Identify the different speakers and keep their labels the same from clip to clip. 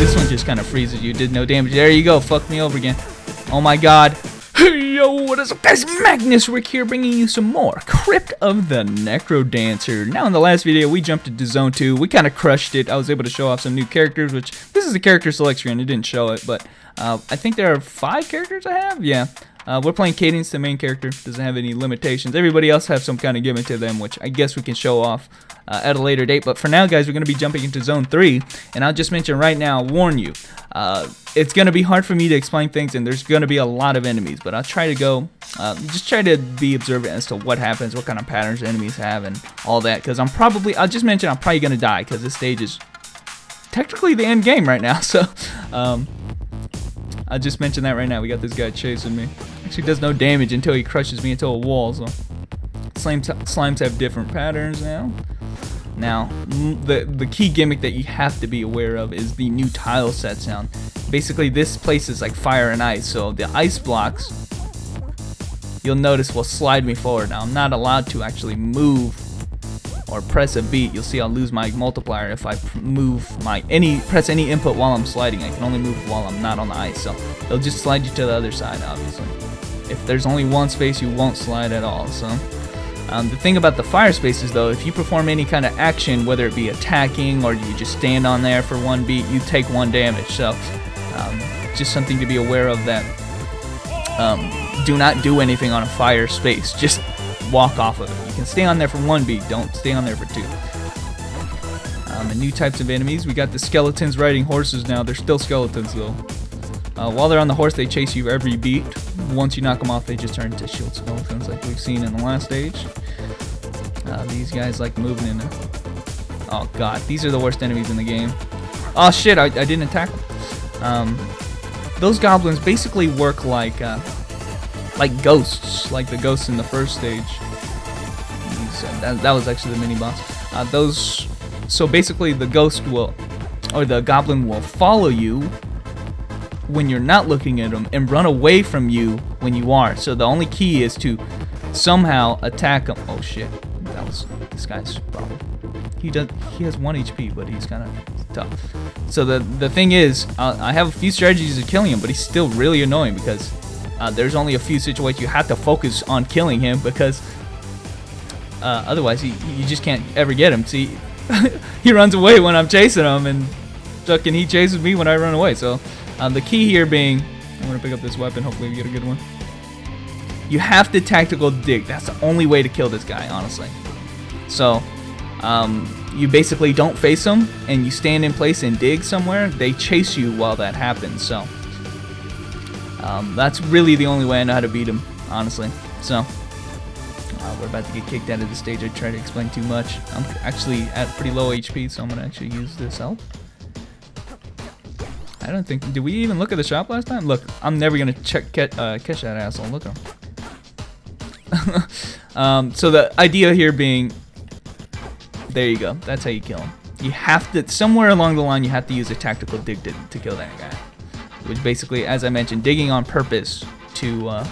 Speaker 1: this one just kind of freezes you. Did no damage. There you go. Fuck me over again. Oh my god. Hey yo, what is up guys? Magnus Rick here bringing you some more Crypt of the NecroDancer. Now in the last video we jumped into Zone 2. We kind of crushed it. I was able to show off some new characters, which this is a character select screen. It didn't show it, but I think there are 5 characters I have. Yeah. We're playing Cadence, the main character. Doesn't have any limitations. Everybody else have some kind of gimmick to them, which I guess we can show off at a later date. But for now, guys, we're going to be jumping into Zone 3. And I'll just mention right now, warn you, it's going to be hard for me to explain things, and there's going to be a lot of enemies. But I'll try to go, just try to be observant as to what happens, what kind of patterns enemies have, and all that. Because I'll just mention I'm probably going to die, because this stage is technically the end game right now. So, I'll just mention that right now. We got this guy chasing me. Actually does no damage until he crushes me into a wall. So slimes have different patterns now. Now, the key gimmick that you have to be aware of is the new tile set sound. Basically, this place is like fire and ice. So the ice blocks, you'll notice, will slide me forward. Now, I'm not allowed to actually move or press a beat. You'll see I'll lose my multiplier if I press any input while I'm sliding. I can only move while I'm not on the ice, so it'll just slide you to the other side, obviously. If there's only one space, you won't slide at all. So the thing about the fire spaces, though, if you perform any kind of action, whether it be attacking or you just stand on there for one beat, you take 1 damage. So just something to be aware of, that do not do anything on a fire space. Just walk off of it. You can stay on there for 1 beat, don't stay on there for 2. And new types of enemies, we got the skeletons riding horses now. They're still skeletons though. While they're on the horse, they chase you every beat. Once you knock them off, they just turn into shield skeletons like we've seen in the last stage. These guys like moving in there. Oh god, these are the worst enemies in the game. Oh shit, I didn't attack them. Those goblins basically work like ghosts, like the ghosts in the first stage. That was actually the mini boss. So basically the ghost will, or the goblin will follow you when you're not looking at them and run away from you when you are. So the only key is to somehow attack them. Oh shit, that was this guy's problem. He has 1 HP, but he's kind of tough. So the thing is, I have a few strategies of killing him, but he's still really annoying because there's only a few situations you have to focus on killing him, because otherwise you just can't ever get him. See, he runs away when I'm chasing him, and fucking he chases me when I run away. So the key here being, I'm gonna pick up this weapon. Hopefully we get a good one. You have to tactical dig. That's the only way to kill this guy, honestly. So you basically don't face them, and you stand in place and dig somewhere. They chase you while that happens. So that's really the only way I know how to beat him, honestly. So we're about to get kicked out of the stage. I try to explain too much. I'm actually at pretty low HP, so I'm gonna actually use this help. I don't think, did we even look at the shop last time? Look, I'm never gonna catch that asshole. Look at him. So the idea here being, there you go. That's how you kill him. You have to, somewhere along the line, you have to use a tactical dig to kill that guy. Which basically, as I mentioned, digging on purpose to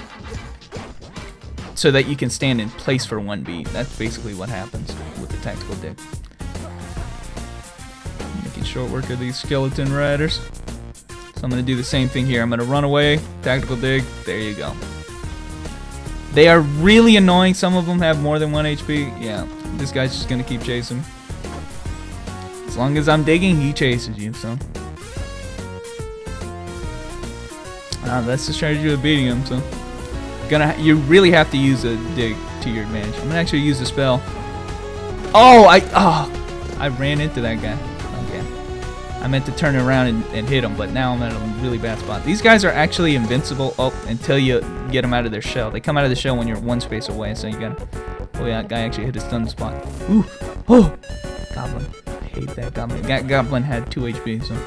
Speaker 1: so that you can stand in place for 1 beat. That's basically what happens with the tactical dig. Making short work of these skeleton riders. So I'm going to do the same thing here. I'm going to run away, tactical dig, there you go. They are really annoying. Some of them have more than 1 HP. Yeah, this guy's just going to keep chasing. As long as I'm digging, he chases you, so. That's the strategy of beating him, so. You really have to use a dig to your advantage. I'm going to actually use the spell. Oh, I ran into that guy. I meant to turn around and hit them, but now I'm at a really bad spot. These guys are actually invincible until you get them out of their shell. They come out of the shell when you're 1 space away, so you gotta... Oh yeah, that guy actually hit his stun spot. Ooh! Oh! Goblin. I hate that goblin. That goblin had 2 HP, so...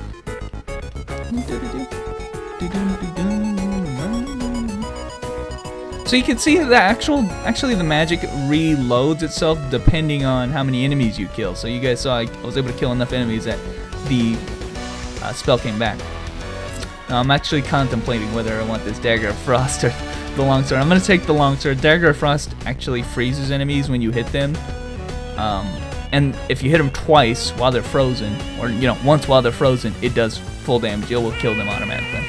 Speaker 1: So you can see that actually the magic reloads itself depending on how many enemies you kill. So you guys saw I was able to kill enough enemies that the spell came back. Now I'm actually contemplating whether I want this Dagger of Frost or the Longsword. I'm going to take the Longsword. Dagger of Frost actually freezes enemies when you hit them. And if you hit them twice while they're frozen, or you know, once while they're frozen, it does full damage. It will kill them automatically.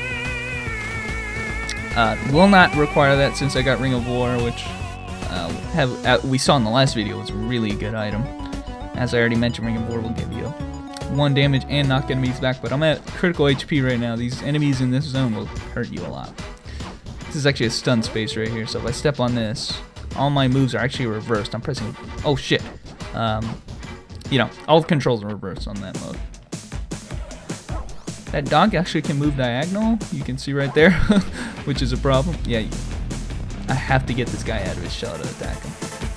Speaker 1: Will not require that since I got Ring of War, which we saw in the last video was a really good item. As I already mentioned, Ring of War will give you 1 damage and knock enemies back, but I'm at critical HP right now. These enemies in this zone will hurt you a lot. This is actually a stun space right here, so if I step on this, all my moves are actually reversed. I'm pressing, oh shit. You know, all the controls are reversed on that mode. That dog actually can move diagonal, you can see right there, which is a problem. Yeah, I have to get this guy out of his shell to attack him.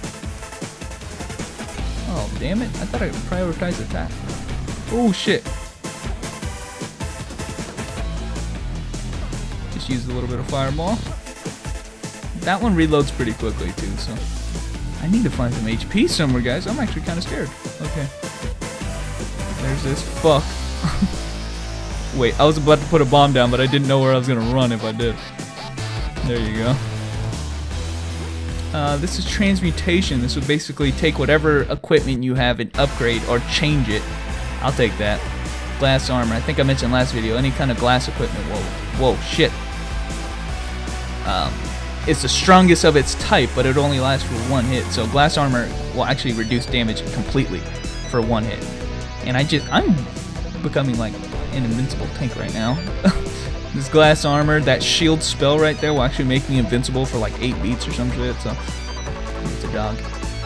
Speaker 1: Oh, damn it. I thought I prioritized attack. Oh, shit. Just use a little bit of fireball. That one reloads pretty quickly, too, so... I need to find some HP somewhere, guys. I'm actually kind of scared. Okay. There's this. Fuck. Wait, I was about to put a bomb down, but I didn't know where I was going to run if I did. There you go. This is transmutation. This would basically take whatever equipment you have and upgrade or change it. I'll take that. Glass armor. I think I mentioned last video. Any kind of glass equipment. Whoa, shit. It's the strongest of its type, but it only lasts for 1 hit. So glass armor will actually reduce damage completely for 1 hit. And I'm becoming like an invincible tank right now. This glass armor, that shield spell right there will actually make me invincible for like 8 beats or some shit, so it's a dog.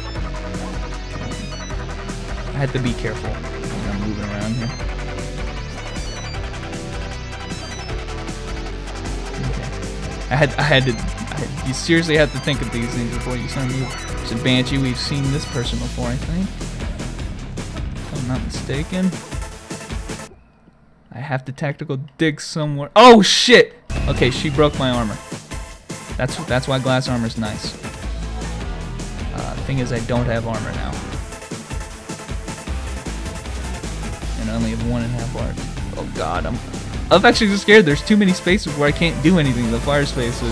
Speaker 1: I had to be careful when I'm moving around here. Okay. You seriously have to think of these things before you start moving. There's a Banshee, we've seen this person before, I think. If I'm not mistaken. I have to tactical dig somewhere. Oh shit! Okay, she broke my armor. That's why glass armor is nice. Thing is, I don't have armor now, and I only have 1.5 hearts. Oh god, I'm actually just scared. There's too many spaces where I can't do anything. The fire spaces.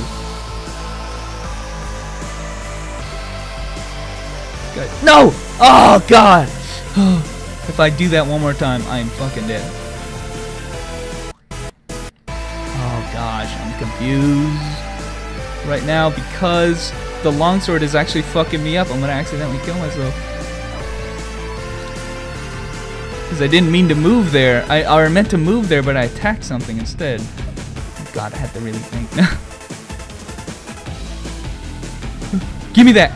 Speaker 1: God. No! Oh god! If I do that one more time, I am fucking dead. Gosh, I'm confused right now because the longsword is actually fucking me up. I'm gonna accidentally kill myself because I didn't mean to move there. I meant to move there, but I attacked something instead. Oh god, I had to really think. Give me that!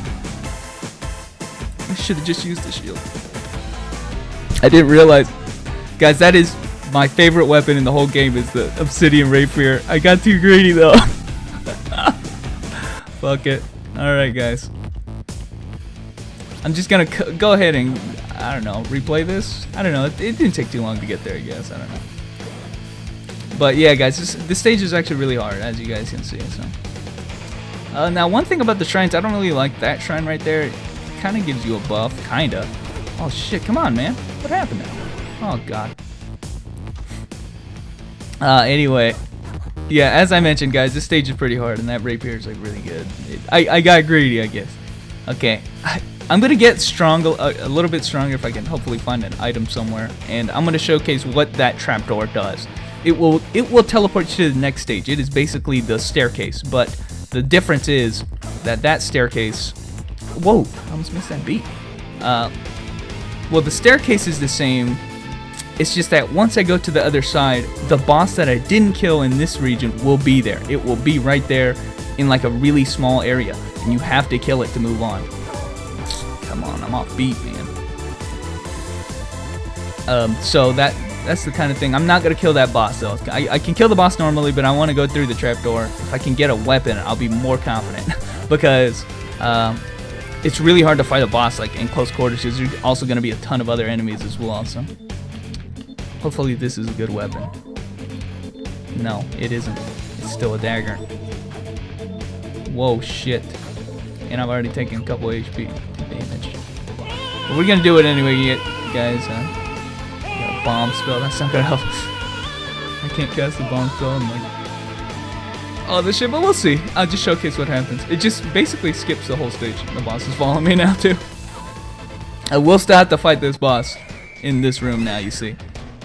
Speaker 1: I should have just used the shield. I didn't realize, guys. That is. My favorite weapon in the whole game is the obsidian rapier. I got too greedy though. Fuck it. Alright guys. I'm just gonna go ahead and, I don't know, replay this? I don't know. It didn't take too long to get there, I guess. I don't know. But yeah guys, this stage is actually really hard, as you guys can see. So now one thing about the shrines, I don't really like that shrine right there. It kind of gives you a buff. Kinda. Oh shit, come on man. What happened now? Oh god. Anyway, yeah, as I mentioned, guys, this stage is pretty hard, and that rapier is like really good. I got greedy, I guess. Okay, I'm gonna get stronger, a little bit stronger if I can hopefully find an item somewhere, and I'm gonna showcase what that trapdoor does. It will teleport you to the next stage. It is basically the staircase, but the difference is that staircase. Whoa, I almost missed that beat. Well, the staircase is the same. It's just that once I go to the other side, the boss that I didn't kill in this region will be there. It will be right there in like a really small area, and you have to kill it to move on. Come on, I'm off beat, man. So that's the kind of thing. I'm not gonna kill that boss though. I can kill the boss normally, but I want to go through the trapdoor. If I can get a weapon, I'll be more confident because it's really hard to fight a boss like in close quarters. There's also gonna be a ton of other enemies as well. So. Hopefully this is a good weapon. No, it isn't. It's still a dagger. Whoa, shit. And I've already taken a couple HP damage. But we're gonna do it anyway, guys. Got a bomb spell. That's not gonna help. I can't cast the bomb spell and like all this shit, but we'll see. I'll just showcase what happens. It just basically skips the whole stage. The boss is following me now too. I will still have to fight this boss in this room now, you see.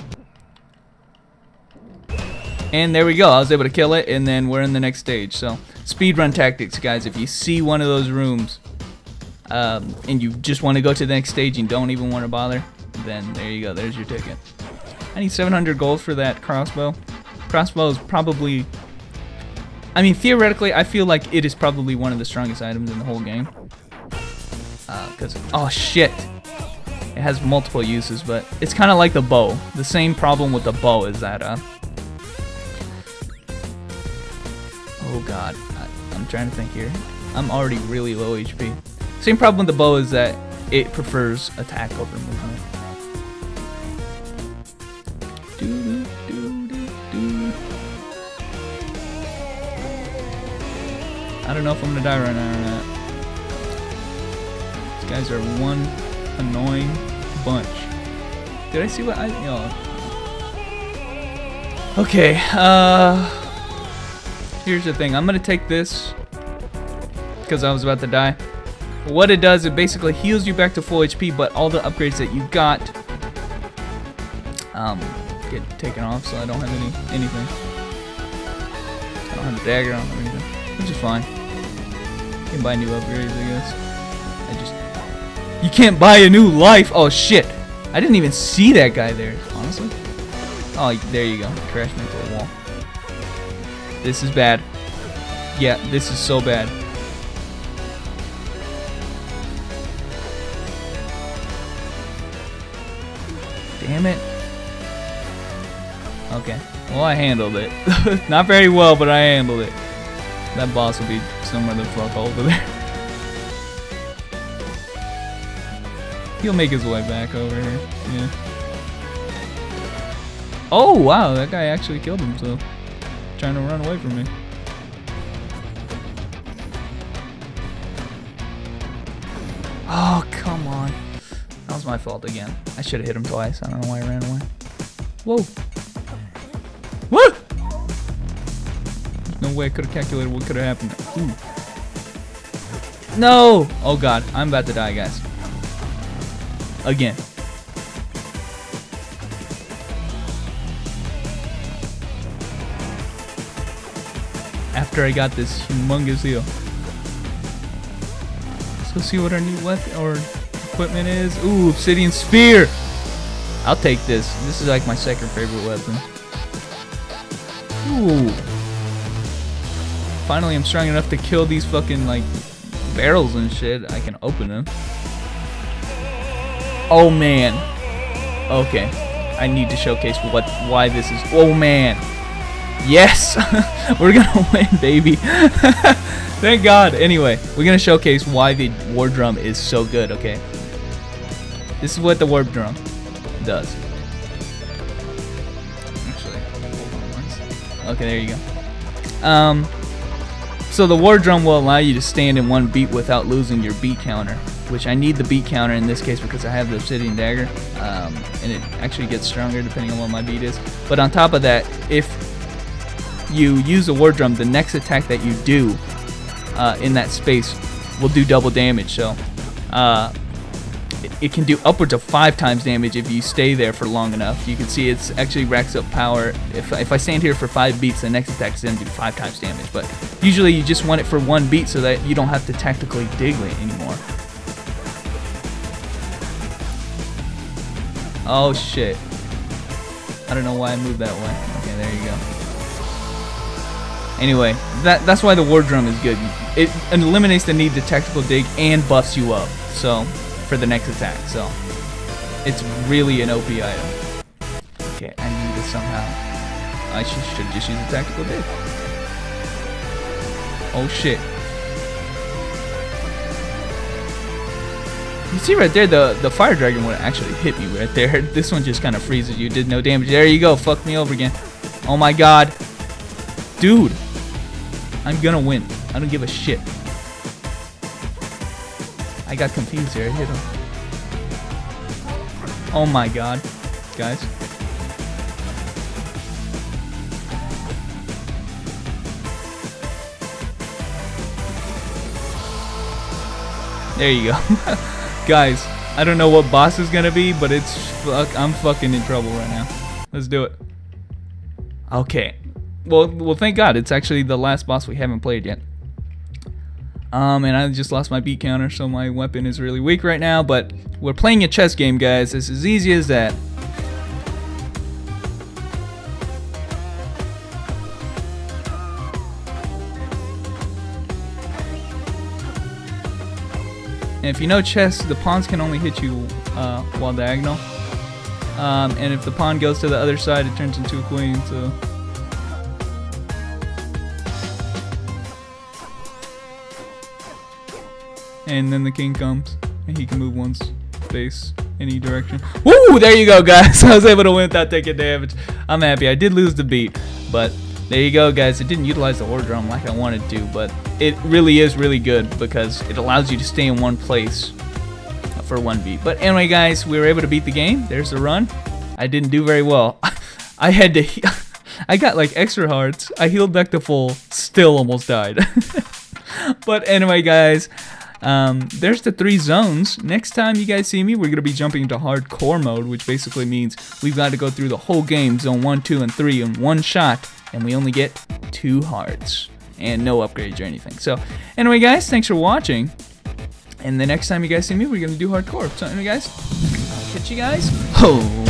Speaker 1: And there we go. I was able to kill it, and then we're in the next stage. So, speedrun tactics, guys. If you see one of those rooms, and you just want to go to the next stage and don't even want to bother, then there you go. There's your ticket. I need 700 gold for that crossbow. Crossbow is probably... I mean, theoretically, I feel like it is probably one of the strongest items in the whole game. Oh shit, it has multiple uses, but it's kind of like the bow. The same problem with the bow is that oh god, I'm trying to think here. I'm already really low HP. Same problem with the bow is that it prefers attack over movement. I don't know if I'm gonna die right now or not. These guys are one annoying bunch. Did I see what I... Oh. Okay, here's the thing. I'm gonna take this because I was about to die. What it does, it basically heals you back to full HP, but all the upgrades that you got get taken off, so I don't have anything. I don't have a dagger, I don't have anything, which is fine. You can buy new upgrades, I guess. You can't buy a new life. Oh shit! I didn't even see that guy there, honestly. Oh, there you go. Crashed me into a wall. This is bad. Yeah, this is so bad. Damn it. Okay. Well, I handled it. Not very well, but I handled it. That boss will be somewhere the fuck over there. He'll make his way back over here. Yeah. Oh wow, that guy actually killed himself. Trying to run away from me. Oh, come on. That was my fault again. I should have hit him twice. I don't know why I ran away. Whoa. What? There's no way I could have calculated what could have happened. Ooh. No! Oh god, I'm about to die, guys. Again. After I got this humongous heal. Let's go see what our new weapon or equipment is. Ooh, obsidian spear! I'll take this. This is like my second favorite weapon. Ooh. Finally I'm strong enough to kill these fucking like barrels and shit. I can open them. Oh man. Okay. I need to showcase why this is. Oh man. Yes. We're gonna win, baby. Thank God. Anyway, we're gonna showcase why the war drum is so good, okay? This is what the warp drum does. Actually, hold on once. Okay, there you go. So the war drum will allow you to stand in one beat without losing your beat counter, which I need the beat counter in this case because I have the obsidian dagger, and it actually gets stronger depending on what my beat is. But on top of that, if you use the war drum, the next attack that you do in that space will do double damage. So it can do upwards of 5 times damage if you stay there for long enough. You can see it's actually racks up power. If I stand here for 5 beats, the next attack is going to do 5 times damage. But usually you just want it for 1 beat so that you don't have to tactically dig it anymore. Oh shit. I don't know why I moved that way. Okay, there you go. Anyway, that's why the war drum is good. It eliminates the need to tactical dig and buffs you up. So for the next attack. So it's really an OP item. Okay, I need to somehow. I should just use a tactical dig. Oh shit. You see right there, the fire dragon would actually hit me right there. This one just kind of freezes you, did no damage. There you go, fuck me over again. Oh my god. Dude. I'm gonna win. I don't give a shit. I got confused here, I hit him. Oh my god. Guys. There you go. Guys, I don't know what boss is gonna be, but I'm fucking in trouble right now. Let's do it. Okay. Well, thank God. It's actually the last boss we haven't played yet. And I just lost my beat counter, so my weapon is really weak right now, but we're playing a chess game, guys. It's as easy as that. And if you know chess, the pawns can only hit you while diagonal. And if the pawn goes to the other side, it turns into a queen, so... And then the king comes, and he can move one space any direction. Woo! There you go, guys. I was able to win without taking damage. I'm happy. I did lose the beat, but there you go, guys. It didn't utilize the war drum like I wanted to, but it really is really good because it allows you to stay in one place for one beat. But anyway, guys, we were able to beat the game. There's the run. I didn't do very well. I had to... I got like extra hearts. I healed back to full. Still almost died. But anyway, guys... there's the 3 zones. Next time you guys see me, we're gonna be jumping into hardcore mode, which basically means we've got to go through the whole game, zone 1, 2, and 3 in one shot, and we only get 2 hearts and no upgrades or anything. So anyway, guys, thanks for watching, and the next time you guys see me, we're gonna do hardcore. So anyway, guys, I'll catch you guys. Oh.